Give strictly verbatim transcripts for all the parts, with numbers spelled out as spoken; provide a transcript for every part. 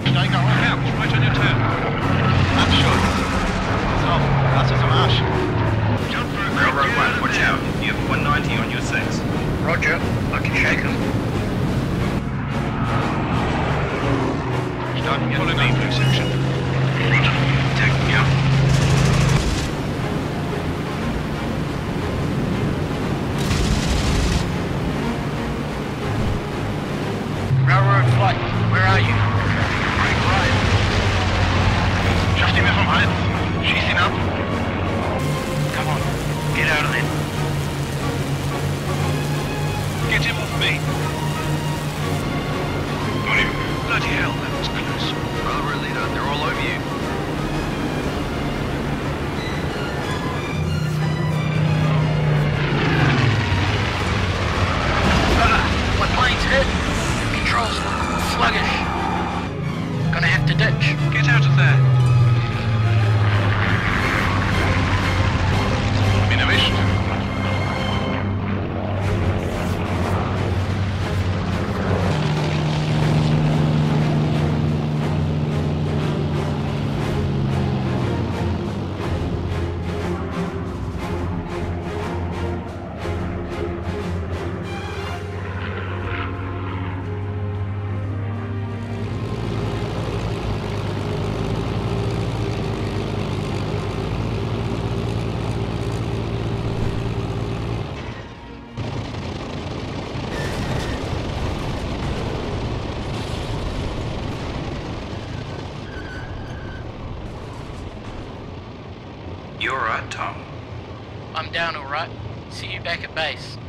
Steige auf. Ja, right on your turn. Abschuss. So, lass uns am Arsch. Jump for a Railroad one, watch out. You have one ninety on your six. Roger, I can shake him. Starting full in blue section. Roger, taking me out. Railroad flight, where are you? Right, right. Schaff ihn mir vom Hals. Schieß ihn ab. Come on, get out of there. Get him off me. Got him. Bloody hell, that was close. Railroad leader, they're all over you. Ah, my plane's hit. Controls sluggish. Gonna have to ditch. Get out of there. Hab ihn erwischt. You alright, Tom? I'm down alright. See you back at base.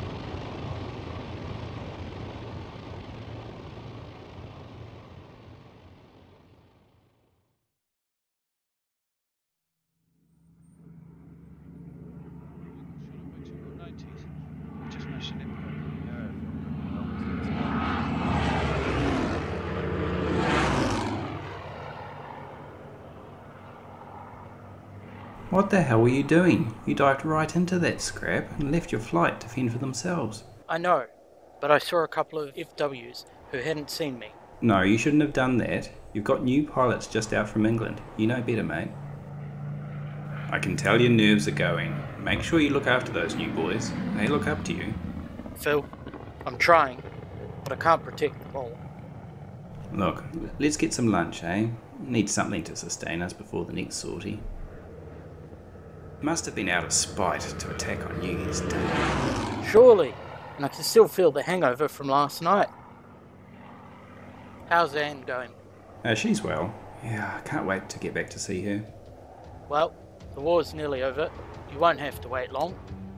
What the hell were you doing? You dived right into that scrap and left your flight to fend for themselves. I know, but I saw a couple of F Ws who hadn't seen me. No, you shouldn't have done that. You've got new pilots just out from England. You know better, mate. I can tell your nerves are going. Make sure you look after those new boys. They look up to you. Phil, I'm trying, but I can't protect them all. Look, let's get some lunch, eh? Need something to sustain us before the next sortie. Must have been out of spite to attack on New Year's Day. Surely, and I can still feel the hangover from last night. How's Anne going? Uh, she's well. Yeah, I can't wait to get back to see her. Well, the war's nearly over. You won't have to wait long.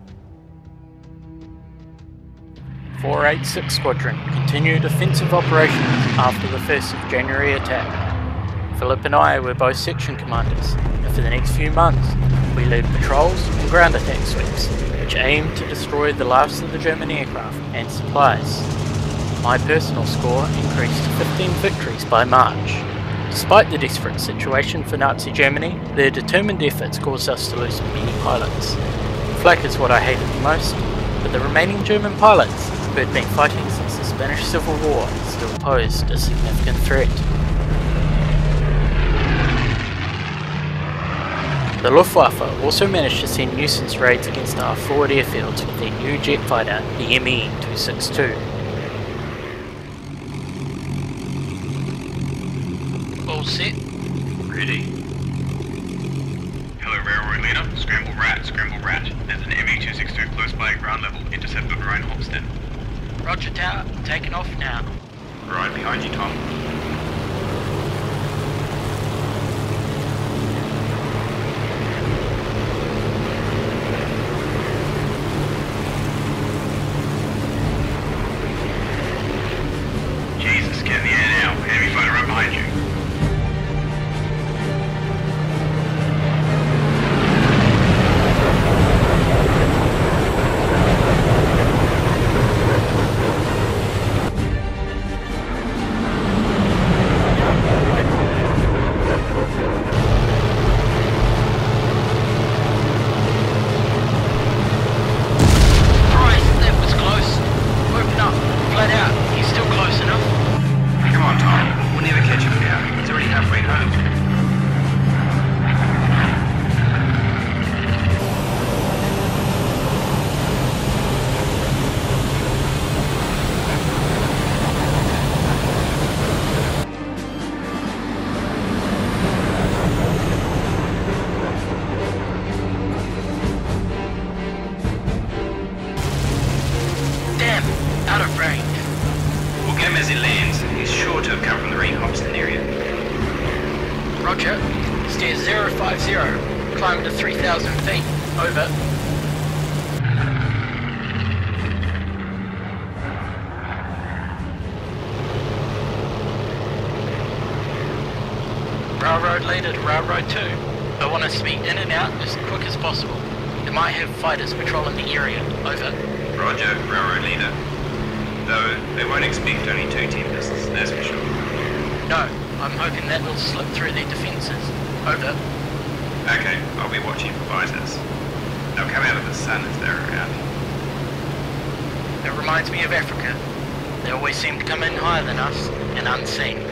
four eighty-six Squadron continued offensive operations after the first of January attack. Philip and I were both section commanders, and for the next few months, we led patrols and ground attack sweeps, which aimed to destroy the last of the German aircraft and supplies. My personal score increased to fifteen victories by March. Despite the desperate situation for Nazi Germany, their determined efforts caused us to lose many pilots. Flak is what I hated the most, but the remaining German pilots, who had been fighting since the Spanish Civil War, still posed a significant threat. The Luftwaffe also managed to send nuisance raids against our forward airfields with their new jet fighter, the M E two sixty-two. All set? Ready. Hello, Railroad leader. Scramble rat, scramble rat. There's an M E two sixty-two close by at ground level. Intercept on Rhine Hopstead. Roger Tower, taking off now. Right behind you, Tom. Jesus, get in the air now. Enemy fighter right behind you. Marine Hobson area. Roger. Steer zero five zero. Climb to three thousand feet. Over. Railroad leader to Railroad two. I want us to be in and out as quick as possible. They might have fighters patrolling the area. Over. Roger, Railroad leader. Though they won't expect only two Tempests, that's for sure. No, I'm hoping that will slip through their defences. Over. Okay, I'll be watching for fighters. They'll come out of the sun if they're around. It reminds me of Africa. They always seem to come in higher than us and unseen.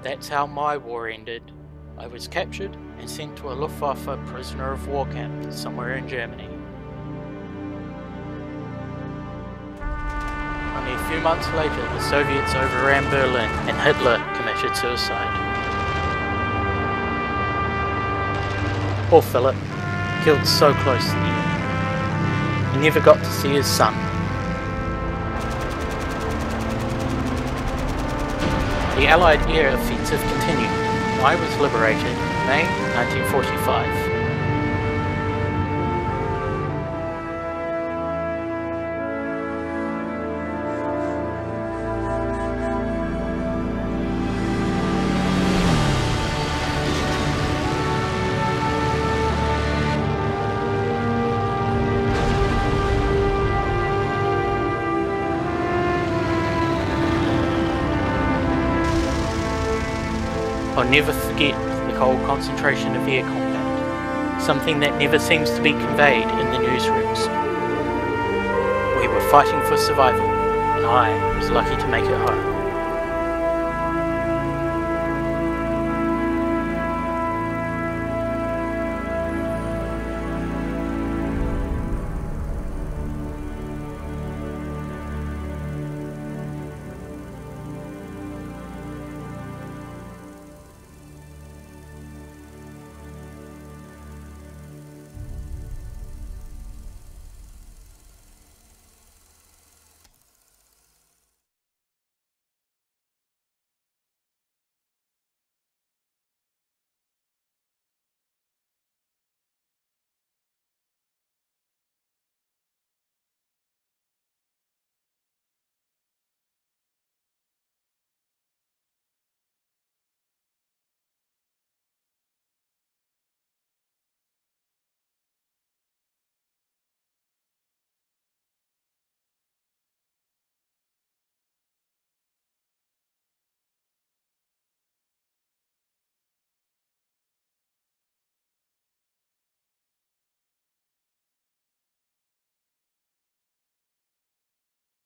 That's how my war ended. I was captured and sent to a Luftwaffe prisoner of war camp somewhere in Germany. Only a few months later, the Soviets overran Berlin and Hitler committed suicide. Poor Philip, killed so close to the end. He never got to see his son. The Allied air offensive continued. I was liberated in May nineteen forty-five. I'll never forget the cold concentration of air combat, something that never seems to be conveyed in the newsrooms. We were fighting for survival, and I was lucky to make it home.